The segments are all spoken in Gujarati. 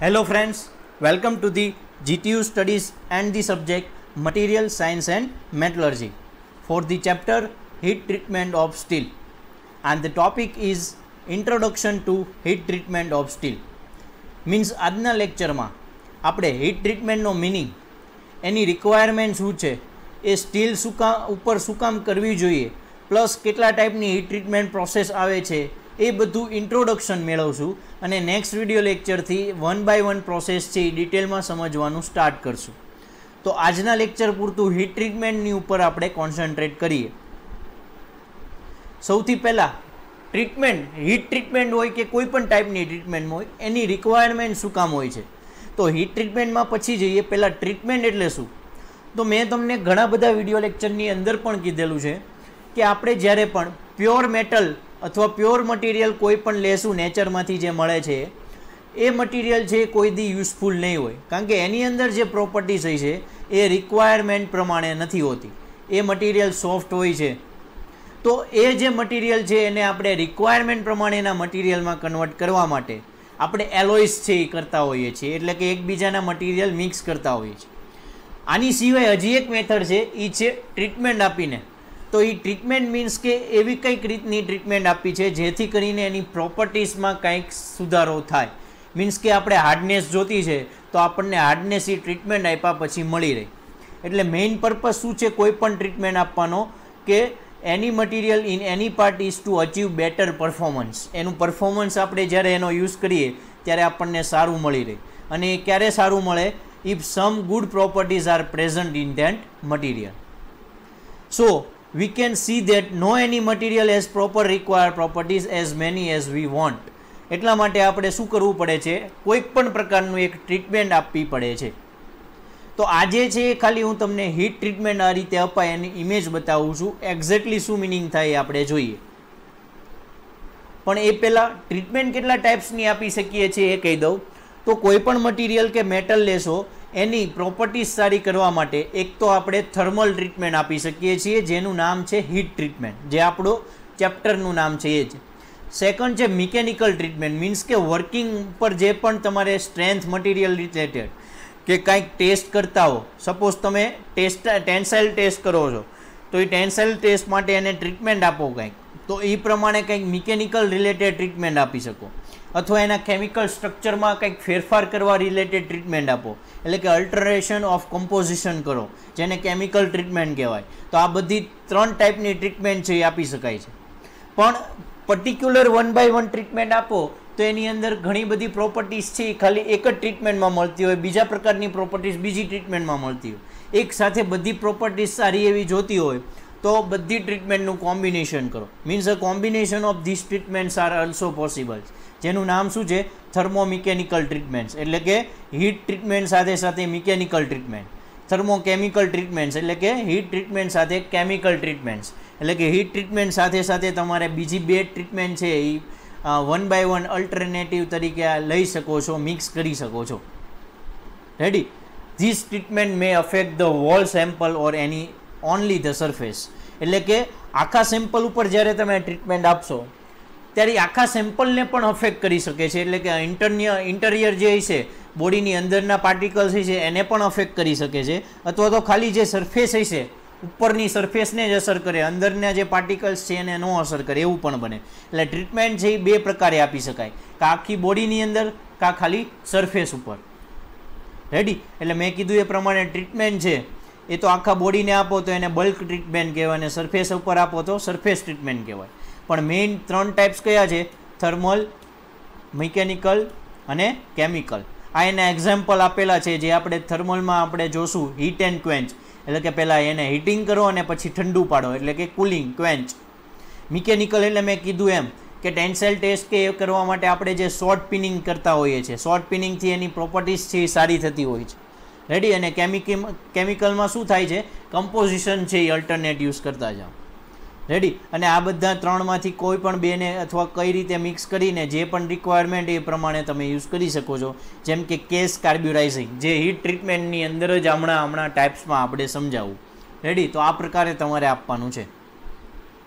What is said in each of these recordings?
Hello friends, welcome to the GTU studies and the subject Material Science and Metallurgy for the chapter Heat Treatment of Steel, and the topic is Introduction to Heat Treatment of Steel. Means આજના લેક્ચરમાં આપણે હીટ ટ્રીટમેન્ટનો મિનિંગ, એની રિક્વાયરમેન્ટ શું છે, એ સ્ટીલ ઉપર શું કામ કરવી જોઈએ, પ્લસ કેટલા ટાઈપની હીટ ટ્રીટમેન્ટ પ્રોસેસ આવે છે, એ બધું ઇન્ટ્રોડક્શન મેળવશું અને નેક્સ્ટ વિડીયો લેક્ચરથી 1 by 1 પ્રોસેસ છે એ ડિટેલમાં સમજવાનું સ્ટાર્ટ કરશું. તો આજના લેક્ચર પૂરતું હીટ ટ્રીટમેન્ટની ઉપર આપણે કોન્સન્ટ્રેટ કરીએ. સૌથી પહેલાં ટ્રીટમેન્ટ, હીટ ટ્રીટમેન્ટ હોય કે કોઈ પણ ટાઈપની ટ્રીટમેન્ટ હોય, એની રિક્વાયરમેન્ટ શું કામ હોય છે. તો હીટ ટ્રીટમેન્ટમાં પછી જઈએ. પહેલાં ટ્રીટમેન્ટ એટલે શું? તો મેં તમને ઘણા બધા વિડીયો લેક્ચરની અંદર પણ કીધેલું છે કે આપણે જ્યારે પણ પ્યોર મેટલ અથવા પ્યોર મટીરિયલ કોઈ પણ લેશું નેચરમાંથી જે મળે છે, એ મટીરિયલ છે કોઈ દી યુઝફુલ નહીં હોય, કારણ કે એની અંદર જે પ્રોપર્ટીઝ હોય છે એ રિક્વાયરમેન્ટ પ્રમાણે નથી હોતી. એ મટીરિયલ સોફ્ટ હોય છે, તો એ જે મટીરિયલ છે એને આપણે રિક્વાયરમેન્ટ પ્રમાણેના મટીરિયલમાં કન્વર્ટ કરવા માટે આપણે એલોઇસ છે એ કરતા હોઈએ છીએ, એટલે કે એકબીજાના મટીરિયલ મિક્સ કરતા હોઈએ છીએ. આની સિવાય હજી એક મેથડ છે, એ છે ટ્રીટમેન્ટ આપીને. તો એ ટ્રીટમેન્ટ મીન્સ કે એવી કંઈક રીતની ટ્રીટમેન્ટ આપી છે જેથી કરીને એની પ્રોપર્ટીઝમાં કંઈક સુધારો થાય. મીન્સ કે આપણે હાર્ડનેસ જોતી છે તો આપણને હાર્ડનેસ એ ટ્રીટમેન્ટ આપ્યા પછી મળી રહે. એટલે મેઇન પર્પઝ શું છે કોઈ પણ ટ્રીટમેન્ટ આપવાનો, કે એની material in any part is to achieve better performance. એનું પરફોર્મન્સ આપણે જ્યારે એનો યુઝ કરીએ ત્યારે આપણને સારું મળી રહે. અને એ ક્યારે સારું મળે? If some good properties are present in that material. So we can see that no any material has proper required properties as many as we want. એટલા માટે આપણે શું કરવું પડે છે? કોઈક પણ પ્રકારનું એક ટ્રીટમેન્ટ આપવી પડે છે. તો આજે છે ખાલી હું તમને હીટ ટ્રીટમેન્ટ આ રીતે અપાય એની ઇમેજ બતાવું છું. એક્ઝેક્ટલી શું મિનિંગ થાય એ આપણે જોઈએ. પણ એ પહેલાં ટ્રીટમેન્ટ કેટલા ટાઈપ્સની આપી શકીએ છીએ એ કહી દઉં. તો કોઈ પણ મટીરિયલ કે મેટલ લેશો, એની પ્રોપર્ટીઝ સારી કરવા માટે એક તો આપણે થર્મલ ટ્રીટમેન્ટ આપી શકીએ છીએ, જેનું નામ છે હીટ ટ્રીટમેન્ટ, જે આપણું ચેપ્ટરનું નામ છે એ જ. સેકન્ડ છે મિકેનિકલ ટ્રીટમેન્ટ, મીન્સ કે વર્કિંગ પર જે પણ તમારે સ્ટ્રેન્થ મટીરિયલ રિલેટેડ કે કાંઈક ટેસ્ટ કરતા હો, સપોઝ તમે ટેન્સાઇલ ટેસ્ટ કરો છો, તો એ ટેન્સાઇલ ટેસ્ટ માટે એને ટ્રીટમેન્ટ આપો કંઈક, તો એ પ્રમાણે કંઈક મિકેનિકલ રિલેટેડ ટ્રીટમેન્ટ આપી શકો. અથવા એના કેમિકલ સ્ટ્રક્ચરમાં કંઈક ફેરફાર કરવા રિલેટેડ ટ્રીટમેન્ટ આપો, એટલે કે અલ્ટરેશન ઓફ કમ્પોઝિશન કરો, જેને કેમિકલ ટ્રીટમેન્ટ કહેવાય. તો આ બધી 3 ટાઈપની ટ્રીટમેન્ટ છે એ આપી શકાય છે. પણ પર્ટિક્યુલર 1 by 1 ટ્રીટમેન્ટ આપો તો એની અંદર ઘણી બધી પ્રોપર્ટીઝ છે એ ખાલી એક જ ટ્રીટમેન્ટમાં મળતી હોય, બીજા પ્રકારની પ્રોપર્ટીઝ બીજી ટ્રીટમેન્ટમાં મળતી હોય. એક સાથે બધી પ્રોપર્ટીઝ સારી એવી જોતી હોય તો બધી ટ્રીટમેન્ટનું કોમ્બિનેશન કરો. Means a combination of these treatments are also possible, જેનું નામ શું છે? થર્મોમિકેનિકલ ટ્રીટમેન્ટ્સ, એટલે કે હીટ ટ્રીટમેન્ટ સાથે સાથે મિકેનિકલ ટ્રીટમેન્ટ. થર્મોકેમિકલ ટ્રીટમેન્ટ્સ એટલે કે હીટ ટ્રીટમેન્ટ સાથે કેમિકલ ટ્રીટમેન્ટ્સ, એટલે કે હીટ ટ્રીટમેન્ટ સાથે સાથે તમારે બીજી 2 ટ્રીટમેન્ટ છે એ 1 by 1 અલ્ટરનેટિવ તરીકે લઈ શકો છો, મિક્સ કરી શકો છો. Ready? This treatment may affect the whole sample or એની ઓનલી ધ સરફેસ. એટલે કે આખા સેમ્પલ ઉપર જ્યારે તમે ટ્રીટમેન્ટ આપશો ત્યારે આખા સેમ્પલને પણ અફેક્ટ કરી શકે છે. એટલે કે ઇન્ટરિયર જે છે, બોડીની અંદરના પાર્ટિકલ્સ છે એને પણ અફેક્ટ કરી શકે છે, અથવા તો ખાલી જે સરફેસ છે ઉપરની સરફેસને જ અસર કરે, અંદરના જે પાર્ટિકલ્સ છે એને ન અસર કરે, એવું પણ બને. એટલે ટ્રીટમેન્ટ છે એ 2 પ્રકારે આપી શકાય, કાં આખી બોડીની અંદર કાં ખાલી સરફેસ ઉપર. રેડી? એટલે મેં કીધું એ પ્રમાણે ટ્રીટમેન્ટ છે એ તો આખા બોડીને આપો તો એને બલ્ક ટ્રીટમેન્ટ કહેવાય, અને સરફેસ ઉપર આપો તો સરફેસ ટ્રીટમેન્ટ કહેવાય. પણ મેઇન 3 ટાઈપ્સ કયા છે? થર્મલ, મિકેનિકલ અને કેમિકલ. આ એના એક્ઝામ્પલ આપેલા છે, જે આપણે થર્મલમાં આપણે જોશું હીટ એન્ડ ક્વેન્ચ, એટલે કે પહેલાં એને હીટિંગ કરો અને પછી ઠંડુ પાડો, એટલે કે કુલિંગ, ક્વેન્ચ. મિકેનિકલ એટલે મેં કીધું એમ કે ટેન્સાઇલ ટેસ્ટ કે એ કરવા માટે આપણે જે શોર્ટ પિનિંગ કરતા હોઈએ છીએ, શોર્ટ પિનિંગથી એની પ્રોપર્ટીઝ છે એ સારી થતી હોય છે. રેડી? અને કેમિકલમાં શું થાય છે? કમ્પોઝિશન છે એ અલ્ટરનેટ યુઝ કરતા જાઓ. રેડી? અને આ બધા 3માંથી કોઈ પણ 2ને અથવા કઈ રીતે મિક્સ કરીને જે પણ રિક્વાયરમેન્ટ એ પ્રમાણે તમે યુઝ કરી શકો છો. જેમ કે કેસ કાર્બ્યુરાઇઝિંગ, જે હીટ ટ્રીટમેન્ટની અંદર જ હમણાં ટાઈપ્સમાં આપણે સમજાવું. રેડી? તો આ પ્રકારે તમારે આપવાનું છે.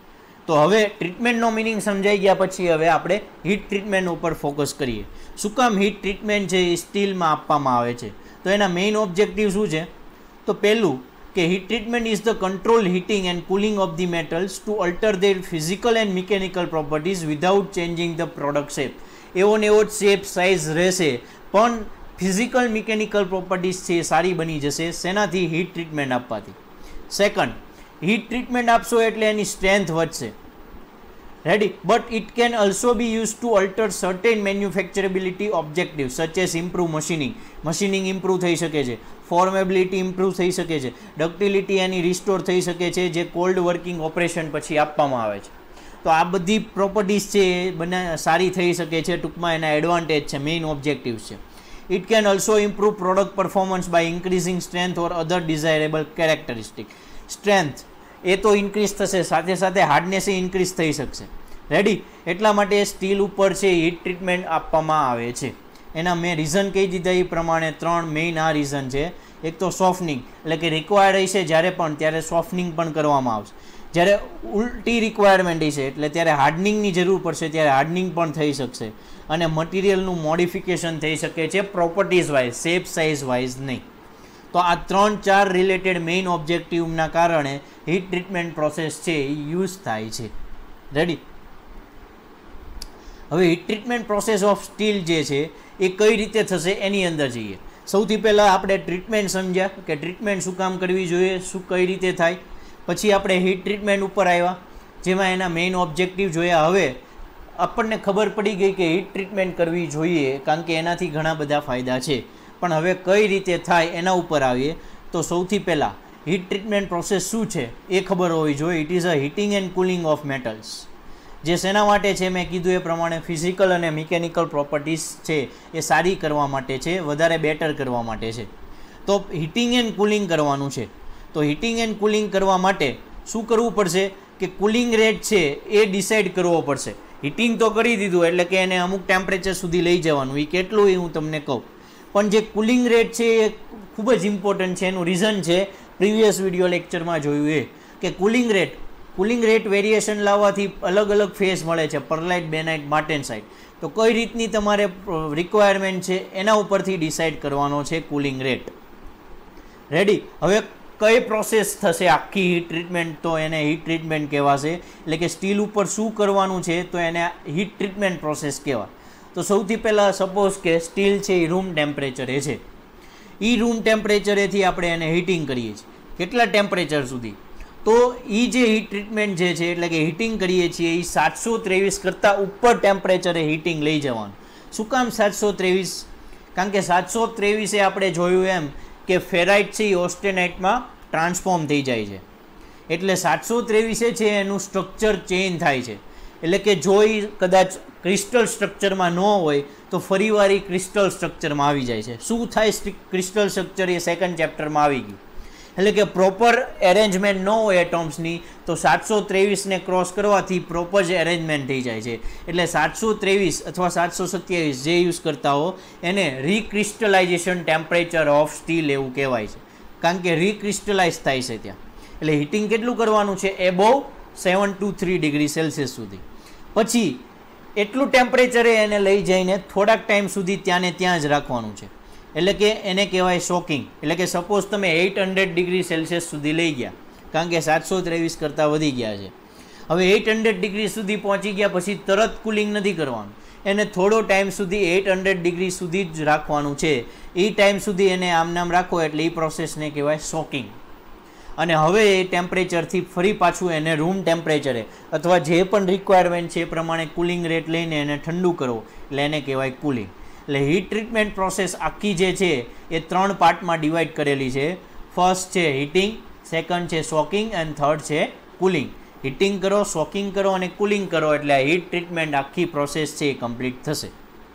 તો હવે ટ્રીટમેન્ટનો મિનિંગ સમજાઈ ગયા પછી હવે આપણે હીટ ટ્રીટમેન્ટ ઉપર ફોકસ કરીએ. શું કામ હીટ ટ્રીટમેન્ટ છે એ સ્ટીલમાં આપવામાં આવે છે? તો એના મેઇન ઓબ્જેક્ટિવ શું છે? તો પહેલું કે heat treatment is the control heating and cooling of the metals to alter their physical and mechanical properties without changing the product shape. એવો ને એવો જ શેપ સાઇઝ રહેશે, પણ ફિઝિકલ મિકેનિકલ પ્રોપર્ટીઝ છે એ સારી બની જશે. શેનાથી? હીટ ટ્રીટમેન્ટ આપવાથી. સેકન્ડ, હીટ ટ્રીટમેન્ટ આપશો એટલે એની સ્ટ્રેન્થ વધશે. Ready? But it can also be use to alter certain manufacturability objective such as improve machining. Machining improve થઈ શકે છે, ફોર્મેબિલિટી ઇમ્પ્રૂવ થઈ શકે છે, ડક્ટિલિટી એની રિસ્ટોર થઈ શકે છે, જે કોલ્ડ વર્કિંગ ઓપરેશન પછી આપવામાં આવે છે. તો આ બધી પ્રોપર્ટીઝ છે એ બને સારી થઈ શકે છે. ટૂંકમાં એના એડવાન્ટેજ છે, મેઇન ઓબ્જેક્ટિવ્સ છે. It can also improve product performance by increasing strength or other desirable characteristic. Strength એ તો ઇન્ક્રીઝ થશે, સાથે સાથે હાર્ડનેસ એ ઇન્ક્રીઝ થઈ શકશે. રેડી? એટલા માટે સ્ટીલ ઉપર છે હીટ ટ્રીટમેન્ટ આપવામાં આવે છે. એના મેં રીઝન કહી દીધા એ પ્રમાણે 3 મેઇન આ રીઝન છે. એક તો સોફનિંગ, એટલે કે રિક્વાયર્ડ હશે જ્યારે પણ ત્યારે સોફનિંગ પણ કરવામાં આવશે. જ્યારે ઉલટી રિક્વાયરમેન્ટ હશે એટલે ત્યારે હાર્ડનિંગની જરૂર પડશે, ત્યારે હાર્ડનિંગ પણ થઈ શકશે. અને મટીરિયલનું મોડિફિકેશન થઈ શકે છે properties wise, shape size wise નહીં. તો આ 3-4 રિલેટેડ મેઇન ઓબ્જેક્ટિવના કારણે હીટ ટ્રીટમેન્ટ પ્રોસેસ છે એ યુઝ થાય છે. રેડી? હવે heat treatment process of steel જે છે એ કઈ રીતે થશે એની અંદર જઈએ. સૌથી પહેલાં આપણે ટ્રીટમેન્ટ સમજ્યા કે ટ્રીટમેન્ટ શું કામ કરવી જોઈએ, શું કઈ રીતે થાય. પછી આપણે હીટ ટ્રીટમેન્ટ ઉપર આવ્યા, જેમાં એના મેઇન ઓબ્જેક્ટિવ જોયા. હવે આપણને ખબર પડી ગઈ કે હીટ ટ્રીટમેન્ટ કરવી જોઈએ કારણ કે એનાથી ઘણા બધા ફાયદા છે. પણ હવે કઈ રીતે થાય એના ઉપર આવીએ. તો સૌથી પહેલાં હીટ ટ્રીટમેન્ટ પ્રોસેસ શું છે એ ખબર હોવી જોઈએ. It is a heating and cooling of metals. જે શેના માટે છે? મેં કીધું એ પ્રમાણે ફિઝિકલ અને મિકેનિકલ પ્રોપર્ટીઝ છે એ સારી કરવા માટે છે, વધારે બેટર કરવા માટે છે. તો હીટિંગ એન્ડ કુલિંગ કરવાનું છે. તો હીટિંગ એન્ડ કુલિંગ કરવા માટે શું કરવું પડશે? કે કુલિંગ રેટ છે એ ડિસાઇડ કરવો પડશે. હીટિંગ તો કરી દીધું એટલે કે એને અમુક ટેમ્પરેચર સુધી લઈ જવાનું, એ કેટલું એ હું તમને કહું. પણ જે કુલિંગ રેટ છે એ ખૂબ જ ઇમ્પોર્ટન્ટ છે. એનું રીઝન છે પ્રીવિયસ વિડીયો લેક્ચરમાં જોયું એ કે કુલિંગ રેટ વેરિએશન લાવવાથી અલગ અલગ ફેઝ મળે છે, પરલાઇટ, બેનાઇટ, માર્ટેનસાઇટ. તો કઈ રીતની તમારે રિક્વાયરમેન્ટ છે એના ઉપરથી ડિસાઇડ કરવાનો છે કુલિંગ રેટ. રેડી? હવે કઈ પ્રોસેસ થશે આખી હીટ ટ્રીટમેન્ટ? તો એને હીટ ટ્રીટમેન્ટ કહેવાશે. એટલે કે સ્ટીલ ઉપર શું કરવાનું છે તો એને હીટ ટ્રીટમેન્ટ પ્રોસેસ કહેવાય. તો સૌથી પહેલાં સપોઝ કે સ્ટીલ છે એ રૂમ ટેમ્પરેચરે છે. એ રૂમ ટેમ્પરેચરેથી આપણે એને હીટિંગ કરીએ છીએ. કેટલા ટેમ્પરેચર સુધી? તો એ જે હીટ ટ્રીટમેન્ટ જે છે એટલે કે હીટિંગ કરીએ છીએ એ 723 કરતાં ઉપર ટેમ્પરેચરે હીટિંગ લઈ જવાનું. શું કામ 723? કારણ કે 723 એ આપણે જોયું એમ કે ફેરાઇટ છે એ ઓસ્ટેનાઇટમાં ટ્રાન્સફોર્મ થઈ જાય છે. એટલે 723 છે એનું સ્ટ્રક્ચર ચેન્જ થાય છે. એટલે કે જો એ કદાચ ક્રિસ્ટલ સ્ટ્રક્ચરમાં ન હોય તો ફરીવાર એ ક્રિસ્ટલ સ્ટ્રક્ચરમાં આવી જાય છે. શું થાય ક્રિસ્ટલ સ્ટ્રક્ચર? એ સેકન્ડ ચેપ્ટરમાં આવી ગયું. એટલે કે પ્રોપર એરેન્જમેન્ટ ન હોય એટમ્સની તો 723ને ક્રોસ કરવાથી પ્રોપર જ એરેન્જમેન્ટ થઈ જાય છે. એટલે 723 અથવા 727 જે યુઝ કરતા હો એને રીક્રિસ્ટલાઇઝેશન ટેમ્પરેચર ઓફ સ્ટીલ એવું કહેવાય છે. કારણ કે રીક્રિસ્ટલાઇઝ થાય છે ત્યાં. એટલે હીટિંગ કેટલું કરવાનું છે? એબોવ 723 ડિગ્રી સેલ્સિયસ સુધી. પછી એટલું ટેમ્પરેચરે એને લઈ જઈને થોડાક ટાઈમ સુધી ત્યાં જ રાખવાનું છે. એટલે કે એને કહેવાય શોકિંગ. એટલે કે સપોઝ તમે 800 ડિગ્રી સેલ્સિયસ સુધી લઈ ગયા, કારણ કે 723 કરતાં વધી ગયા છે. હવે 800 ડિગ્રી સુધી પહોંચી ગયા પછી તરત કુલિંગ નથી કરવાનું. એને થોડો ટાઈમ સુધી 800 ડિગ્રી સુધી જ રાખવાનું છે. એ ટાઈમ સુધી એને આમ રાખો એટલે એ પ્રોસેસને કહેવાય શોકિંગ. અને હવે એ ટેમ્પરેચરથી ફરી પાછું એને રૂમ ટેમ્પરેચરે અથવા જે પણ રિક્વાયરમેન્ટ છે એ પ્રમાણે કુલિંગ રેટ લઈને એને ઠંડુ કરવો એટલે એને કહેવાય કુલિંગ. એટલે હીટ ટ્રીટમેન્ટ પ્રોસેસ આખી જે છે એ 3 પાર્ટમાં ડિવાઈડ કરેલી છે. ફર્સ્ટ છે હીટિંગ, સેકન્ડ છે શોકિંગ અને થર્ડ છે કુલિંગ. હીટિંગ કરો, શોકિંગ કરો અને કુલિંગ કરો એટલે આ હીટ ટ્રીટમેન્ટ આખી પ્રોસેસ છે એ કમ્પ્લીટ થશે.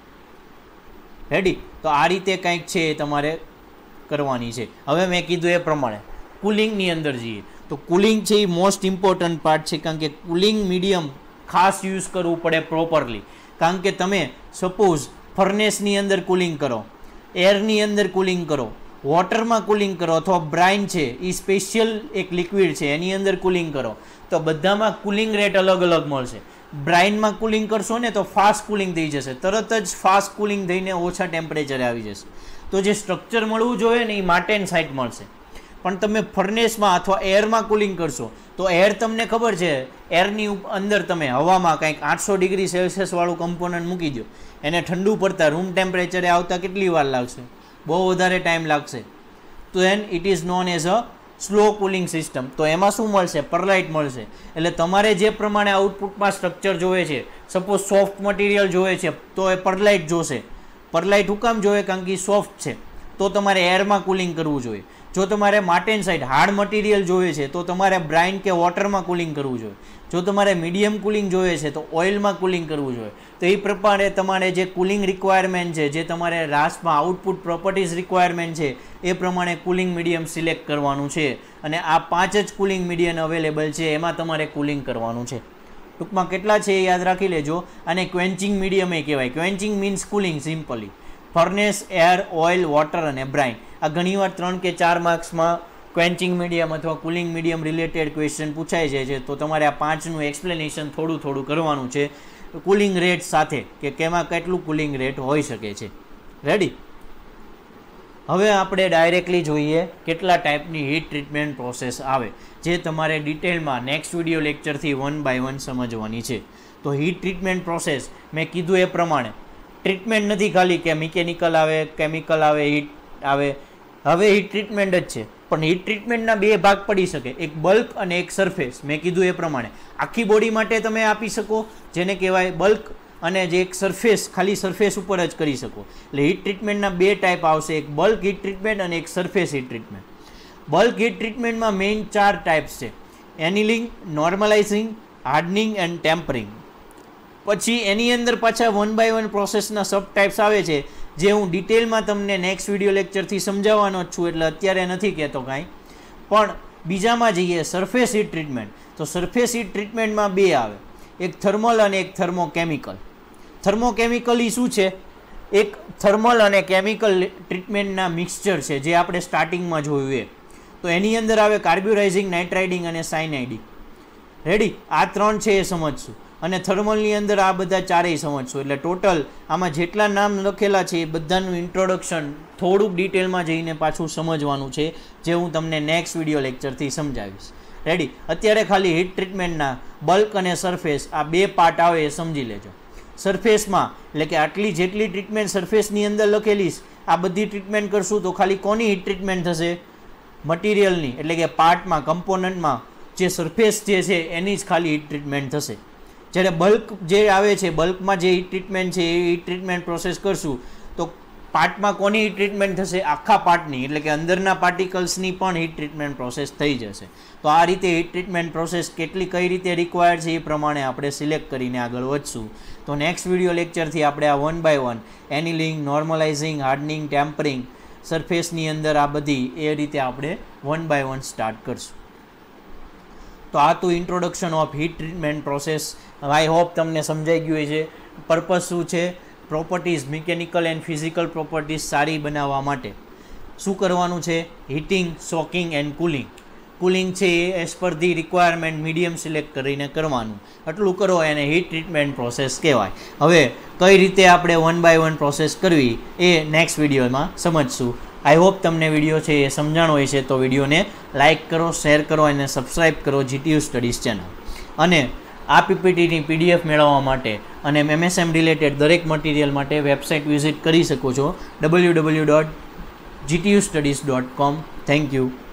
રેડી? તો આ રીતે કંઈક છે એ તમારે કરવાની છે. હવે મેં કીધું એ પ્રમાણે કુલિંગની અંદર જઈએ તો કુલિંગ છે એ મોસ્ટ ઇમ્પોર્ટન્ટ પાર્ટ છે. કારણ કે કુલિંગ મીડિયમ ખાસ યુઝ કરવું પડે પ્રોપરલી. કારણ કે તમે સપોઝ ફર્નેસની અંદર કુલિંગ કરો, એરની અંદર કુલિંગ કરો વોટરમાં કુલિંગ કરો અથવા બ્રાઇન છે એ સ્પેશિયલ એક લિક્વિડ છે એની અંદર કુલિંગ કરો તો બધામાં કુલિંગ રેટ અલગ અલગ મળશે. બ્રાઇનમાં કુલિંગ કરશો ને તો ફાસ્ટ કુલિંગ થઈ જશે, તરત જ ફાસ્ટ કુલિંગ થઈને ઓછા ટેમ્પરેચરે આવી જશે. તો જે સ્ટ્રક્ચર મળવું જોઈએ ને એ માટેન સાઇટ મળશે. પણ તમે ફર્નેસમાં અથવા એરમાં કુલિંગ કરશો તો એર તમને ખબર છે, એરની અંદર તમે હવામાં કંઈક 800 ડિગ્રી સેલ્સિયસ વાળું કમ્પોનન્ટ મૂકી દો, એને ઠંડુ પડતા રૂમ ટેમ્પરેચરે આવતા કેટલી વાર લાગશે? બહુ વધારે ટાઈમ લાગશે. તો and it is known as a slow cooling system. તો એમાં શું મળશે? પરલાઇટ મળશે. એટલે તમારે જે પ્રમાણે આઉટપુટમાં સ્ટ્રક્ચર જોવે છે, સપોઝ સોફ્ટ મટીરિયલ જોવે છે તો એ પરલાઇટ જોશે. પરલાઇટ હું કામ જોઈએ? કારણ કે સોફ્ટ છે, તો તમારે એરમાં કુલિંગ કરવું જોઈએ. જો તમારે માટેન સાઇડ હાર્ડ મટીરિયલ જોઈએ છે તો તમારે બ્રાઇન કે વોટરમાં કુલિંગ કરવું જોઈએ. જો તમારે મીડિયમ કુલિંગ જોઈએ છે તો ઓઇલમાં કુલિંગ કરવું જોઈએ. તો એ પ્રમાણે તમારે જે કુલિંગ રિક્વાયરમેન્ટ છે, જે તમારે રાસમાં આઉટપુટ પ્રોપર્ટીઝ રિક્વાયરમેન્ટ છે એ પ્રમાણે કુલિંગ મીડિયમ સિલેક્ટ કરવાનું છે. અને આ 5 જ કુલિંગ મીડિયમ અવેલેબલ છે, એમાં તમારે કુલિંગ કરવાનું છે. ટૂંકમાં કેટલા છે એ યાદ રાખી લેજો. અને ક્વેન્ચિંગ મીડિયમ એ કહેવાય. Quenching means cooling simply. Furnace, air, oil, water અને બ્રાઇન. આ ઘણીવાર 3 કે 4 માર્ક્સમાં ક્વેન્ચિંગ મીડિયમ અથવા કુલિંગ મીડિયમ રિલેટેડ ક્વેશ્ચન પૂછાય જાય છે. તો તમારે આ 5નું એક્સપ્લેનેશન થોડું કરવાનું છે કુલિંગ રેટ સાથે, કે કેમાં કેટલું કુલિંગ રેટ હોઈ શકે છે. રેડી? હવે આપણે ડાયરેક્ટલી જોઈએ કેટલા ટાઈપની હીટ ટ્રીટમેન્ટ પ્રોસેસ આવે, જે તમારે ડિટેલમાં નેક્સ્ટ વિડીયો લેક્ચરથી 1 by 1 સમજવાની છે. તો હીટ ટ્રીટમેન્ટ પ્રોસેસ મેં કીધું એ પ્રમાણે ટ્રીટમેન્ટ નથી ખાલી કે મિકેનિકલ આવે, કેમિકલ આવે, હીટ આવે. હવે હીટ ટ્રીટમેન્ટ જ છે, પણ હીટ ટ્રીટમેન્ટના 2 ભાગ પડી શકે, એક બલ્ક અને એક સરફેસ. મેં કીધું એ પ્રમાણે આખી બોડી માટે તમે આપી શકો, જેને કહેવાય બલ્ક, અને જે એક સરફેસ, ખાલી સરફેસ ઉપર જ કરી શકો. એટલે હીટ ટ્રીટમેન્ટના 2 ટાઈપ આવશે, એક બલ્ક હીટ ટ્રીટમેન્ટ અને એક surface heat treatment. Bulk heat ટ્રીટમેન્ટમાં મેઇન 4 ટાઈપ્સ છે: annealing, normalising, hardening and tempering. પછી એની અંદર પાછા 1 by 1 પ્રોસેસના સબ ટાઈપ્સ આવે છે, જે હું ડિટેલમાં તમને નેક્સ્ટ વિડીયો લેક્ચરથી સમજાવવાનો જ છું, એટલે અત્યારે નથી કહેતો કાંઈ. પણ બીજામાં જઈએ, સરફેસ હીટ ટ્રીટમેન્ટ. તો સરફેસ હીટ ટ્રીટમેન્ટમાં 2 આવે, એક થર્મલ અને એક થર્મોકેમિકલ. થર્મોકેમિકલ શું છે? એક થર્મલ અને કેમિકલ ટ્રીટમેન્ટના મિક્સચર છે, જે આપણે સ્ટાર્ટિંગમાં જોયું એ. તો એની અંદર આવે કાર્બ્યુરાઇઝિંગ, નાઇટ્રાઇડિંગ અને સાયનાઇડિંગ. રેડી? આ 3 છે એ સમજશું. અને થર્મલની અંદર આ બધા 4 સમજશું. એટલે ટોટલ આમાં જેટલા નામ લખેલા છે એ બધાનું ઇન્ટ્રોડક્શન થોડુંક ડિટેલમાં જઈને પાછું સમજવાનું છે, જે હું તમને નેક્સ્ટ વિડીયો લેક્ચરથી સમજાવીશ. રેડી? અત્યારે ખાલી હીટ ટ્રીટમેન્ટના બલ્ક અને સરફેસ આ 2 પાર્ટ આવે એ સમજી લેજો. સરફેસમાં એટલે કે આટલી જેટલી ટ્રીટમેન્ટ સરફેસની અંદર લખેલી આ બધી ટ્રીટમેન્ટ કરશું તો ખાલી કોની હીટ ટ્રીટમેન્ટ થશે? મટીરિયલની, એટલે કે પાર્ટમાં, કમ્પોનન્ટમાં જે સરફેસ જે છે એની જ ખાલી હીટ ટ્રીટમેન્ટ થશે. જ્યારે બલ્ક જે આવે છે, બલ્કમાં જે હીટ ટ્રીટમેન્ટ છે એ હીટ ટ્રીટમેન્ટ પ્રોસેસ કરશું તો પાર્ટમાં કોની હીટ ટ્રીટમેન્ટ થશે? આખા પાર્ટની, એટલે કે અંદરના પાર્ટિકલ્સની પણ હીટ ટ્રીટમેન્ટ પ્રોસેસ થઈ જશે. તો આ રીતે હીટ ટ્રીટમેન્ટ પ્રોસેસ કઈ રીતે રિક્વાયર્ડ છે એ પ્રમાણે આપણે સિલેક્ટ કરીને આગળ વધશું. તો નેક્સ્ટ વિડીયો લેક્ચરથી આપણે આ 1 by 1 annealing, normalising, hardening, tempering, સરફેસની અંદર આ બધી એ રીતે આપણે 1 by 1 સ્ટાર્ટ કરશું. તો આ તો introduction of heat treatment process. I hope તમને સમજાઈ ગયું છે પર્પઝ શું છે. Properties, mechanical and physical properties સારી બનાવવા માટે શું કરવાનું છે? Heating, soaking and cooling. Cooling છે એ as per the requirement medium select કરીને કરવાનું. આટલું કરો એને હીટ ટ્રીટમેન્ટ પ્રોસેસ કહેવાય. હવે કઈ રીતે આપણે 1 by 1 પ્રોસેસ કરવી એ નેક્સ્ટ વિડીયોમાં સમજશું. આઈ હોપ તમને વિડીયો છે એ સમજાણો હોય છે. તો વિડીયોને લાઇક કરો, શેર કરો અને સબસ્ક્રાઈબ કરો GTU સ્ટડીઝ ચેનલ. અને આ પીપીટીની PDF મેળવવા માટે અને MSM રિલેટેડ દરેક મટીરિયલ માટે વેબસાઇટ વિઝિટ કરી શકો છો www.gtustudies.com. Thank you.